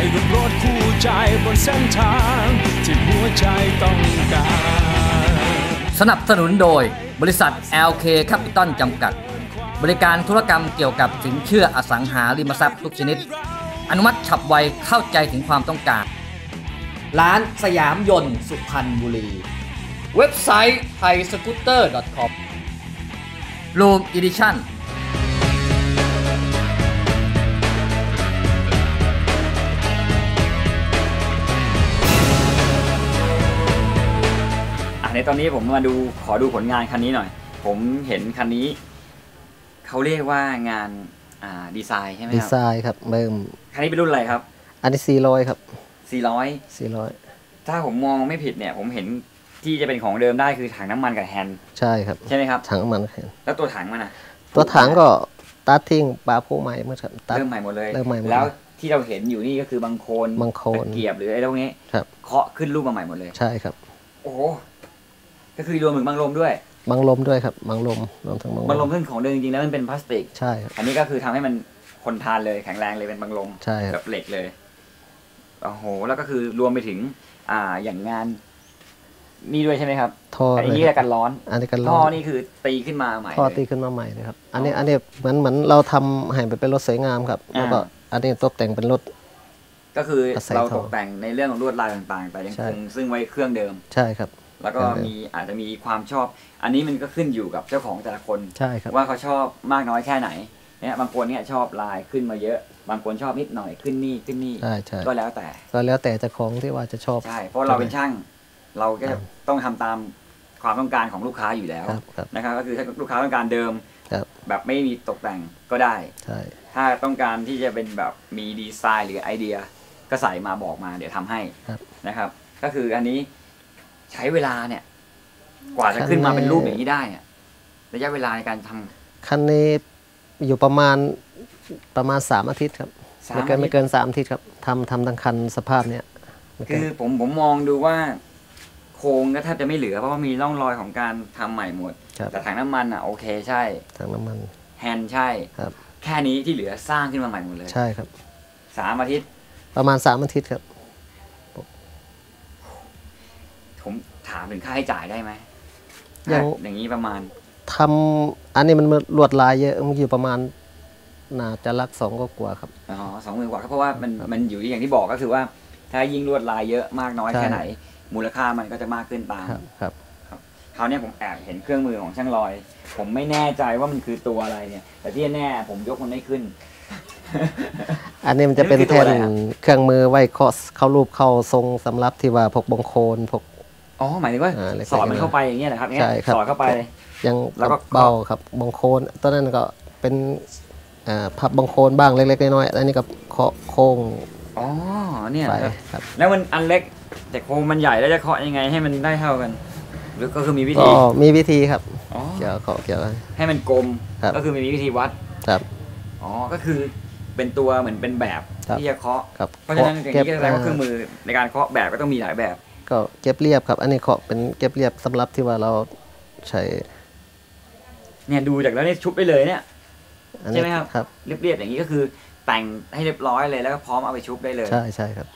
กับรถคู่ใจบนเส้นทางที่หัวใจต้องการสนับสนุนโดยบริษัท LK Capital จำกัดบริการธุรกรรมเกี่ยวกับสินเชื่ออสังหาริมทรัพย์ทุกชนิดอนุมัติฉับไวเข้าใจถึงความต้องการร้านสยามยนต์สุพรรณบุรีเว็บไซต์ thaiscooter.com Room Edition ในตอนนี้ผมมาขอดูผลงานคันนี้หน่อยผมเห็นคันนี้เขาเรียกว่างานดีไซน์ใช่ไหมครับดีไซน์ครับเบิ่มคันนี้เป็นรุ่นอะไรครับอันนี้400ครับ400 ถ้าผมมองไม่ผิดเนี่ยผมเห็นที่จะเป็นของเดิมได้คือถังน้ำมันกับแฮนด์ใช่ครับใช่ไหมครับถังน้ำมันแฮนด์แล้วตัวถังมันตัวถังก็ตัดทิ้งปลาโพใหม่เมื่อเริ่มใหม่หมดเลยแล้วที่เราเห็นอยู่นี่ก็คือบางโคนตะเกียบหรืออะไรพวกนี้เคาะขึ้นรูปมาใหม่หมดเลยใช่ครับโอ้ก็คือรวมถึงบังลมด้วยบังลมด้วยครับบังลมรวมทั้งบังลมซึ่งของเดิมจริงๆแล้วมันเป็นพลาสติกใช่ครับอันนี้ก็คือทำให้มันทนทานเลยแข็งแรงเลยเป็นบังลมใช่แบบเหล็กเลยโอ้โหแล้วก็คือรวมไปถึงอย่างงานนี่ด้วยใช่ไหมครับท่ออันนี้กันร้อนอันนี้กันร้อนท่อนี่คือตีขึ้นมาใหม่ท่อตีขึ้นมาใหม่เลยครับอันนี้เหมือนเราทำให้เป็นรถสวยงามครับแล้วก็อันนี้ตกแต่งเป็นรถก็คือเราตกแต่งในเรื่องของลวดลายต่างๆแต่ยังคงซึ่งไว้เครื่องเดิมใช่ครับแล้วก็อาจจะมีความชอบอันนี้มันก็ขึ้นอยู่กับเจ้าของแต่ละคนใช่ครับว่าเขาชอบมากน้อยแค่ไหนเนี่ยบางคนเนี่ยชอบลายขึ้นมาเยอะบางคนชอบนิดหน่อยขึ้นนี่ก็แล้วแต่เจ้าของที่ว่าจะชอบใช่เพราะเราเป็นช่างเราก็ต้องทำตามความต้องการของลูกค้าอยู่แล้วนะครับก็คือถ้าลูกค้าต้องการเดิมแบบไม่มีตกแต่งก็ได้ถ้าต้องการที่จะเป็นแบบมีดีไซน์หรือไอเดียก็ใส่มาบอกมาเดี๋ยวทำให้นะครับก็คืออันนี้ใช้เวลาเนี่ยกว่าจะขึ้นมาเป็นรูปอย่างนี้ได้เนี่ยระยะเวลาในการทำคันนี้อยู่ประมาณ3 อาทิตย์ครับไม่เกิน3 อาทิตย์ครับทำทั้งคันสภาพเนี้ยคือผมมองดูว่าโครงก็แทบจะไม่เหลือเพราะว่ามีร่องรอยของการทำใหม่หมดแต่ถังน้ำมันโอเคใช่ถังน้ำมันแฮนด์ใช่ครับแค่นี้ที่เหลือสร้างขึ้นมาใหม่หมดเลยใช่ครับ 3 อาทิตย์ประมาณ3 อาทิตย์ครับผมถามถึงค่าใช้จ่ายได้ไหมอย่างนี้ประมาณทำอันนี้มันลวดลายเยอะมันอยู่ประมาณน่าจะลัก2 กว่าครับ 20,000 กว่าเพราะว่ามันอยู่อย่างที่บอกก็คือว่าถ้ายิ่งลวดลายเยอะมากน้อยแค่ไหนมูลค่ามันก็จะมากขึ้นตามครับคราวนี้ผมแอบเห็นเครื่องมือของช่างลอยผมไม่แน่ใจว่ามันคือตัวอะไรเนี่ยแต่ที่แน่ผมยกมันไม่ขึ้นอันนี้มันจะเป็นแท่นเครื่องมือไว้เข้ารูปเข้าทรงสำหรับที่ว่าพกบงโคนพกหมายถึงว่าสอดมันเข้าไปอย่างเงี้ยนะครับเนี่ยสอดเข้าไปยังแล้วก็เบาครับบงโคนตอนนั้นก็เป็นพับบงโคนบ้างเล็กๆน้อยๆอันนี้ก็เคาะโค้งเนี่ยครับแล้วมันอันเล็กแต่โค้งมันใหญ่แล้วจะเคาะยังไงให้มันได้เท่ากันหรือก็คือมีวิธีครับเกี่ยวให้มันกลมก็คือมีวิธีวัดครับก็คือเป็นตัวเหมือนเป็นแบบที่จะเคาะเพราะฉะนั้นอย่างนี้ก็แสดงว่าเครื่องมือในการเคาะแบบก็ต้องมีหลายแบบก็เก็บเรียบครับอันนี้เคาะเป็นเก็บเรียบสำหรับที่ว่าเราใช้เนี่ยดูจากแล้วนี่ชุบไปเลยเนี่ยใช่ไหมครับเรียบๆอย่างนี้ก็คือแต่งให้เรียบร้อยเลยแล้วก็พร้อมเอาไปชุบได้เลยใช่ครับ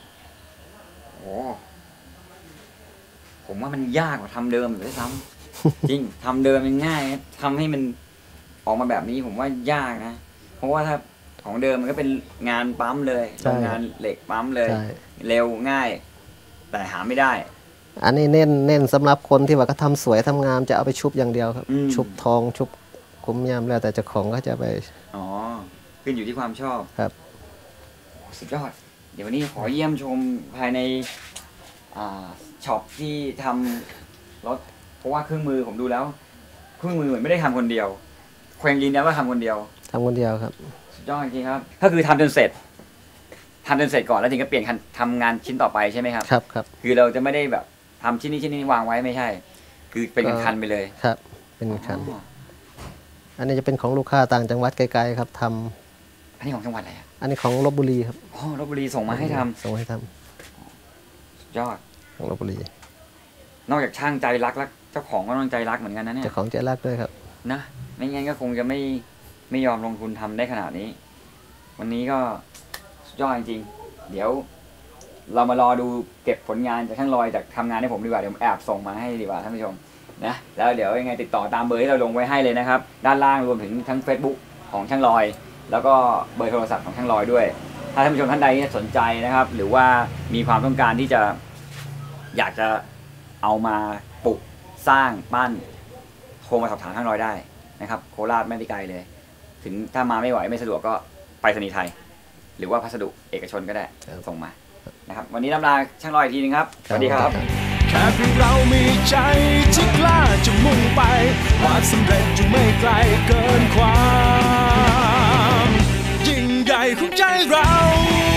ผมว่ามันยากกว่าทำเดิมด้วยซ้ำจริงทำเดิมมันง่ายทำให้มันออกมาแบบนี้ผมว่ายากนะเพราะว่าถ้าของเดิมมันก็เป็นงานปั๊มเลยงานเหล็กปั๊มเลยเร็วง่ายแต่หาไม่ได้อันนี้เน้นสำหรับคนที่ว่าก็ทำสวยทำงามจะเอาไปชุบอย่างเดียวครับชุบทองชุบคุ้มยามแล้วแต่เจ้าของก็จะไปขึ้นอยู่ที่ความชอบครับสุดยอดเดี๋ยววันนี้ขอเยี่ยมชมภายในช็อปที่ทำรถเพราะว่าเครื่องมือผมดูแล้วเครื่องมือเหมือนไม่ได้ทำคนเดียวแขวงยินนะว่าทำคนเดียวครับสุดยอดจริงครับก็คือทำจนเสร็จก่อนแล้วถึงจะเปลี่ยนทำงานชิ้นต่อไปใช่ไหมครับครับคือเราจะไม่ได้แบบทำชิ้นนี้วางไว้ไม่ใช่คือเป็นคันไปเลยครับเป็นคันอันนี้จะเป็นของลูกค้าต่างจังหวัดไกลๆครับทำอันนี้ของจังหวัดอะไรอันนี้ของลพบุรีครับลพบุรีส่งมาให้ทำสุดยอดของลพบุรีนอกจากช่างใจรักแล้วเจ้าของก็ต้องใจรักเหมือนกันนะเนี่ยเจ้าของใจรักด้วยครับนะไม่งั้นก็คงจะไม่ยอมลงทุนทำได้ขนาดนี้วันนี้ก็สุดยอดจริงๆเดี๋ยวเรามารอดูเก็บผลงานจากช่างลอยจากทำงานให้ผมดีกว่าเดี๋ยวแอบส่งมาให้ดีกว่าท่านผู้ชมนะแล้วเดี๋ยวยังไงติดต่อตามเบอร์ที่เราลงไว้ให้เลยนะครับด้านล่างรวมถึงทั้ง Facebook ของช่างลอยแล้วก็เบอร์โทรศัพท์ของช่างลอยด้วยถ้าท่านผู้ชมท่านใดสนใจนะครับหรือว่ามีความต้องการที่จะอยากจะเอามาปลูกสร้างบ้านโทรมาสอบถามช่างลอยได้นะครับโคราชไม่ได้ไกลเลยถึงถ้ามาไม่ไหวไม่สะดวกก็ไปรษณีย์ไทยหรือว่าพัสดุเอกชนก็ได้ส่งมานะครับวันนี้ลำลาช่างลอยอีกทีนึงครับสวัสดีครับแค่เพียงเรามีใจที่กล้าจะมุ่งไปความสำเร็จอยู่ไม่ไกลเกินความยิ่งใหญ่ของใจเรา